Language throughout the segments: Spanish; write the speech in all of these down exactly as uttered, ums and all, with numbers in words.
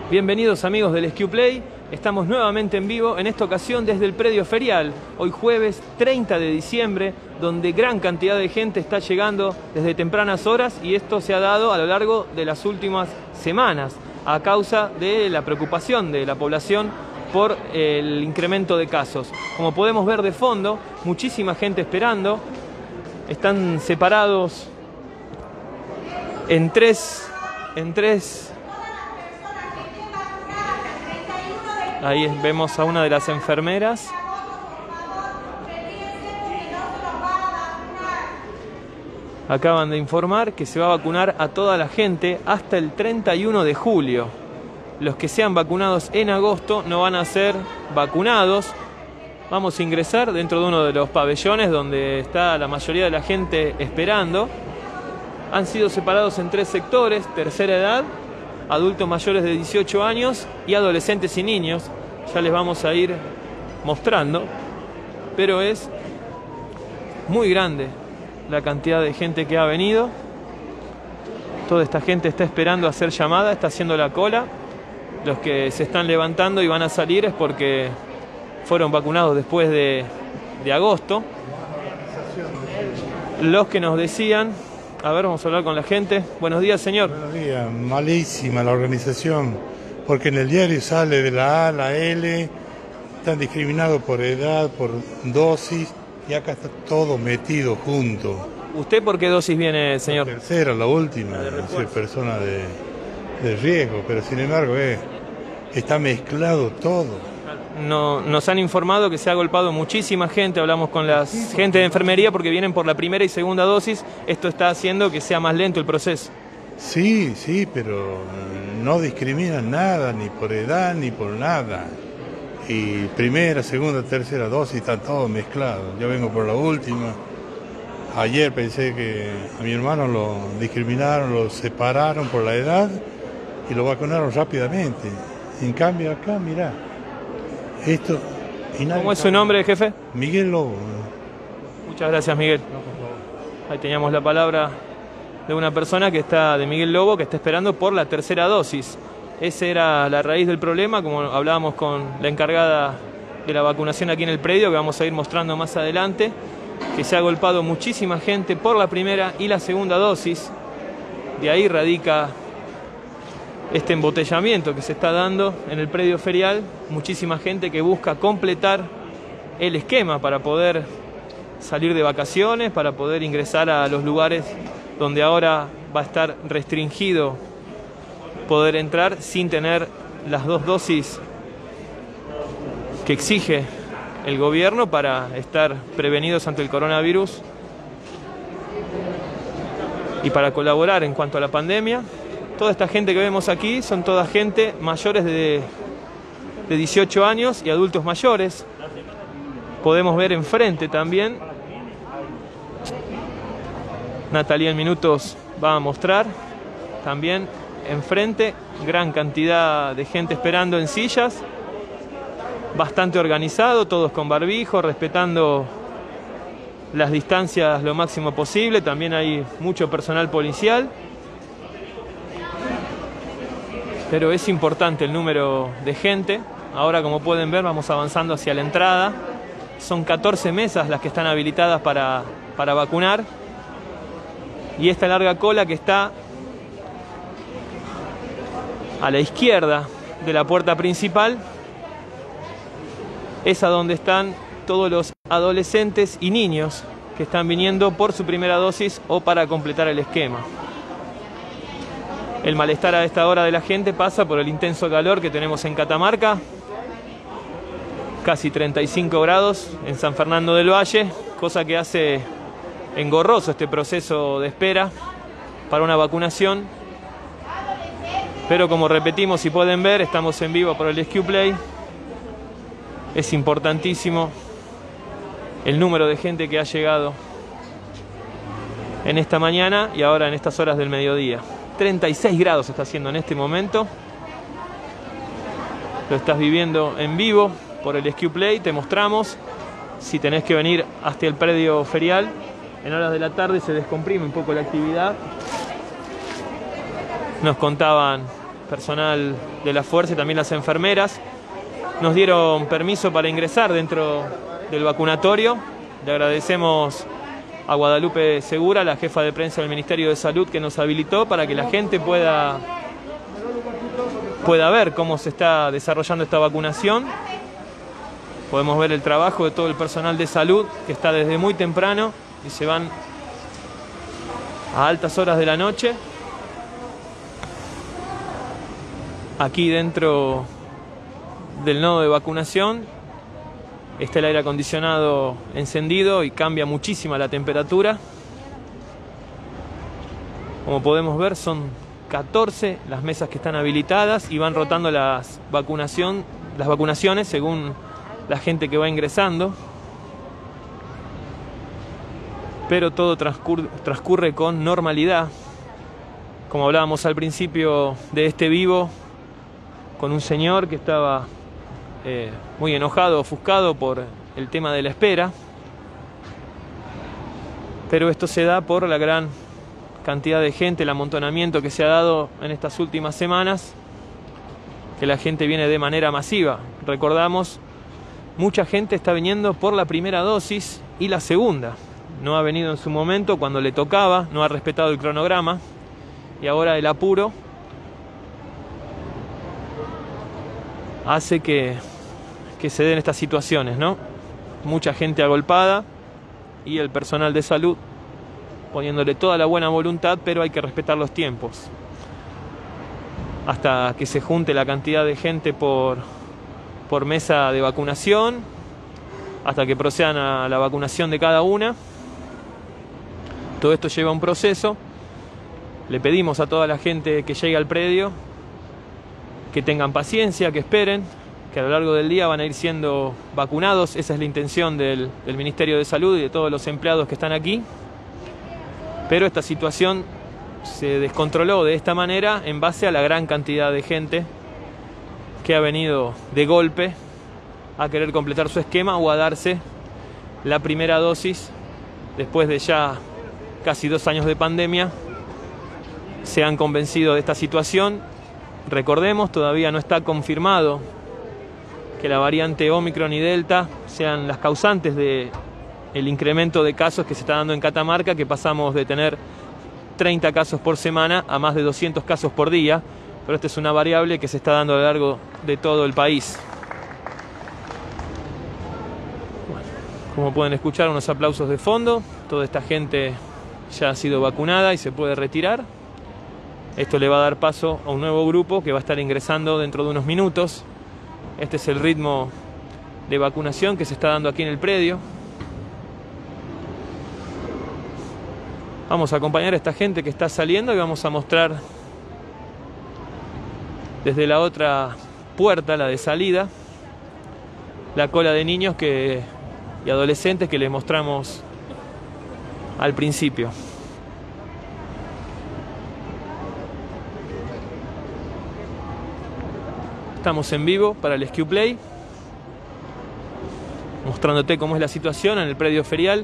Bienvenidos amigos del SQPlay, estamos nuevamente en vivo, en esta ocasión desde el predio ferial, hoy jueves treinta de diciembre, donde gran cantidad de gente está llegando desde tempranas horas y esto se ha dado a lo largo de las últimas semanas a causa de la preocupación de la población por el incremento de casos. Como podemos ver de fondo, muchísima gente esperando, están separados en tres... En tres Ahí vemos a una de las enfermeras. Acaban de informar que se va a vacunar a toda la gente hasta el treinta y uno de julio. Los que sean vacunados en agosto no van a ser vacunados. Vamos a ingresar dentro de uno de los pabellones donde está la mayoría de la gente esperando. Han sido separados en tres sectores: tercera edad, adultos mayores de dieciocho años y adolescentes y niños. Ya les vamos a ir mostrando, pero es muy grande la cantidad de gente que ha venido. Toda esta gente está esperando a ser llamada, está haciendo la cola. Los que se están levantando y van a salir es porque fueron vacunados después de, de agosto. Los que nos decían... A ver, vamos a hablar con la gente. Buenos días, señor. Buenos días. Malísima la organización, porque en el diario sale de la A a la L, están discriminados por edad, por dosis, y acá está todo metido junto. ¿Usted por qué dosis viene, señor? La tercera, la última, soy persona de, de riesgo, pero sin embargo eh, está mezclado todo. No, nos han informado que se ha agolpado muchísima gente, hablamos con la gente de enfermería porque vienen por la primera y segunda dosis, esto está haciendo que sea más lento el proceso. Sí, sí, pero no discriminan nada, ni por edad, ni por nada. Y primera, segunda, tercera dosis están todos mezclados. Yo vengo por la última. Ayer pensé que a mi hermano lo discriminaron, lo separaron por la edad y lo vacunaron rápidamente. En cambio acá, mirá. Esto, y ¿Cómo es su nombre, jefe? Miguel Lobo. Muchas gracias, Miguel. Ahí teníamos la palabra de una persona que está, de Miguel Lobo, que está esperando por la tercera dosis. Esa era la raíz del problema, como hablábamos con la encargada de la vacunación aquí en el predio, que vamos a ir mostrando más adelante, que se ha agolpado muchísima gente por la primera y la segunda dosis. De ahí radica este embotellamiento que se está dando en el predio ferial, muchísima gente que busca completar el esquema para poder salir de vacaciones, para poder ingresar a los lugares donde ahora va a estar restringido poder entrar sin tener las dos dosis que exige el gobierno para estar prevenidos ante el coronavirus y para colaborar en cuanto a la pandemia. Toda esta gente que vemos aquí son toda gente mayores de, de dieciocho años y adultos mayores. Podemos ver enfrente también. Natalia en minutos va a mostrar. También enfrente, gran cantidad de gente esperando en sillas. Bastante organizado, todos con barbijo, respetando las distancias lo máximo posible. También hay mucho personal policial. Pero es importante el número de gente. Ahora, como pueden ver, vamos avanzando hacia la entrada. Son catorce mesas las que están habilitadas para, para vacunar. Y esta larga cola que está a la izquierda de la puerta principal es a donde están todos los adolescentes y niños que están viniendo por su primera dosis o para completar el esquema. El malestar a esta hora de la gente pasa por el intenso calor que tenemos en Catamarca. Casi treinta y cinco grados en San Fernando del Valle, cosa que hace engorroso este proceso de espera para una vacunación. Pero como repetimos y pueden ver, estamos en vivo por el SQPlay. Es importantísimo el número de gente que ha llegado en esta mañana y ahora en estas horas del mediodía. treinta y seis grados está haciendo en este momento. Lo estás viviendo en vivo por el SQPlay. Te mostramos. Si tenés que venir hasta el predio ferial, en horas de la tarde se descomprime un poco la actividad. Nos contaban personal de la fuerza y también las enfermeras. Nos dieron permiso para ingresar dentro del vacunatorio. Le agradecemos a Guadalupe Segura, la jefa de prensa del Ministerio de Salud, que nos habilitó para que la gente pueda, pueda ver cómo se está desarrollando esta vacunación. Podemos ver el trabajo de todo el personal de salud que está desde muy temprano y se van a altas horas de la noche. Aquí dentro del nodo de vacunación está el aire acondicionado encendido y cambia muchísimo la temperatura. Como podemos ver, son catorce las mesas que están habilitadas y van rotando las, vacunación, las vacunaciones según la gente que va ingresando. Pero todo transcurre, transcurre con normalidad. Como hablábamos al principio de este vivo, con un señor que estaba eh, muy enojado, ofuscado por el tema de la espera. Pero esto se da por la gran cantidad de gente, el amontonamiento que se ha dado en estas últimas semanas, que la gente viene de manera masiva. Recordamos, mucha gente está viniendo por la primera dosis y la segunda. No ha venido en su momento cuando le tocaba, no ha respetado el cronograma y ahora el apuro hace que, que se den estas situaciones, ¿no? Mucha gente agolpada y el personal de salud poniéndole toda la buena voluntad, pero hay que respetar los tiempos. Hasta que se junte la cantidad de gente por, por mesa de vacunación, hasta que procedan a la vacunación de cada una. Todo esto lleva un proceso. Le pedimos a toda la gente que llegue al predio que tengan paciencia, que esperen, que a lo largo del día van a ir siendo vacunados. Esa es la intención del, del Ministerio de Salud y de todos los empleados que están aquí. Pero esta situación se descontroló de esta manera en base a la gran cantidad de gente que ha venido de golpe a querer completar su esquema o a darse la primera dosis después de ya casi dos años de pandemia. Se han convencido de esta situación. Recordemos, todavía no está confirmado que la variante Omicron y Delta sean las causantes de el incremento de casos que se está dando en Catamarca, que pasamos de tener treinta casos por semana a más de doscientos casos por día, pero esta es una variable que se está dando a lo largo de todo el país. Bueno, como pueden escuchar, unos aplausos de fondo. Toda esta gente ya ha sido vacunada y se puede retirar. Esto le va a dar paso a un nuevo grupo que va a estar ingresando dentro de unos minutos. Este es el ritmo de vacunación que se está dando aquí en el predio. Vamos a acompañar a esta gente que está saliendo y vamos a mostrar desde la otra puerta, la de salida, la cola de niños que, y adolescentes que les mostramos al principio. Estamos en vivo para el S Q Play, mostrándote cómo es la situación en el predio ferial,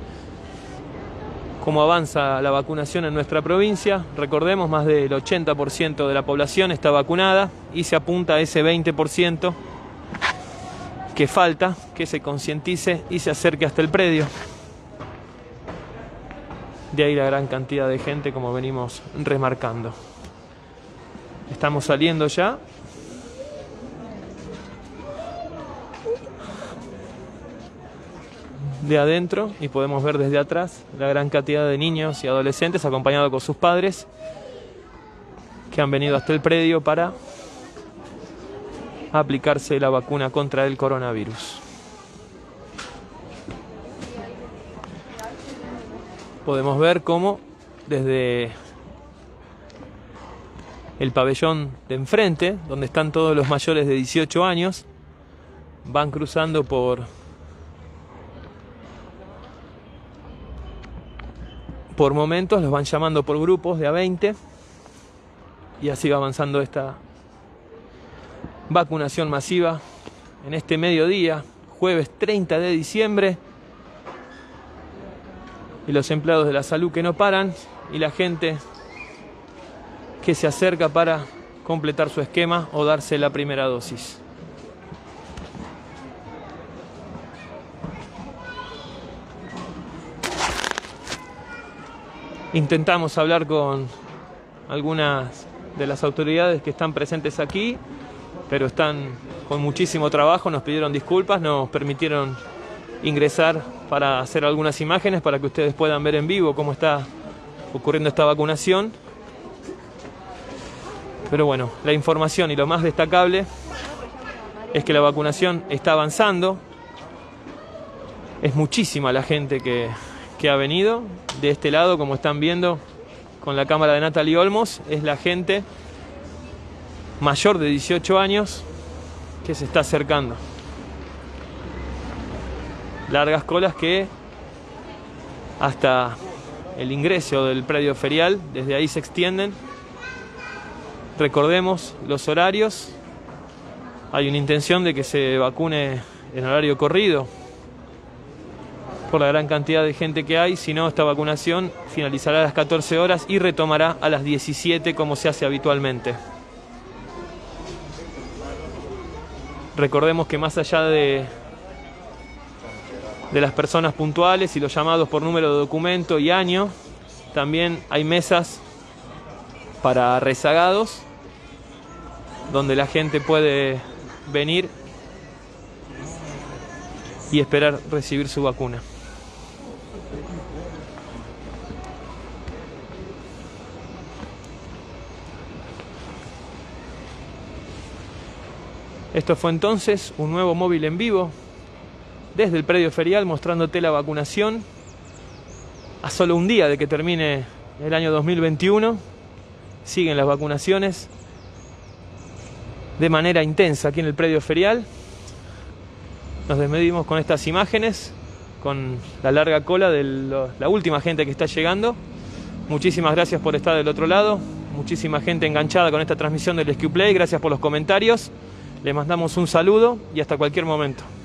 cómo avanza la vacunación en nuestra provincia. Recordemos, más del ochenta por ciento de la población está vacunada y se apunta a ese veinte por ciento que falta, que se concientice y se acerque hasta el predio. De ahí la gran cantidad de gente, como venimos remarcando. Estamos saliendo ya. De adentro y podemos ver desde atrás la gran cantidad de niños y adolescentes acompañados con sus padres que han venido hasta el predio para aplicarse la vacuna contra el coronavirus. Podemos ver cómo desde el pabellón de enfrente, donde están todos los mayores de dieciocho años, van cruzando por por momentos, los van llamando por grupos de a veinte y así va avanzando esta vacunación masiva en este mediodía, jueves treinta de diciembre, y los empleados de la salud que no paran y la gente que se acerca para completar su esquema o darse la primera dosis. Intentamos hablar con algunas de las autoridades que están presentes aquí, pero están con muchísimo trabajo, nos pidieron disculpas, nos permitieron ingresar para hacer algunas imágenes para que ustedes puedan ver en vivo cómo está ocurriendo esta vacunación. Pero bueno, la información y lo más destacable es que la vacunación está avanzando. Es muchísima la gente que, que ha venido. De este lado, como están viendo con la cámara de Natalie Olmos, es la gente mayor de dieciocho años que se está acercando. Largas colas que hasta el ingreso del predio ferial, desde ahí se extienden. Recordemos los horarios. Hay una intención de que se vacune en horario corrido por la gran cantidad de gente que hay. Si no, esta vacunación finalizará a las catorce horas y retomará a las diecisiete como se hace habitualmente. Recordemos que más allá de, de las personas puntuales y los llamados por número de documento y año, también hay mesas para rezagados, donde la gente puede venir y esperar recibir su vacuna. Esto fue entonces un nuevo móvil en vivo desde el predio ferial, mostrándote la vacunación a solo un día de que termine el año dos mil veintiuno. Siguen las vacunaciones de manera intensa aquí en el predio ferial. Nos despedimos con estas imágenes, con la larga cola de lo, la última gente que está llegando. Muchísimas gracias por estar del otro lado. Muchísima gente enganchada con esta transmisión del S Q Play. Gracias por los comentarios. Les mandamos un saludo y hasta cualquier momento.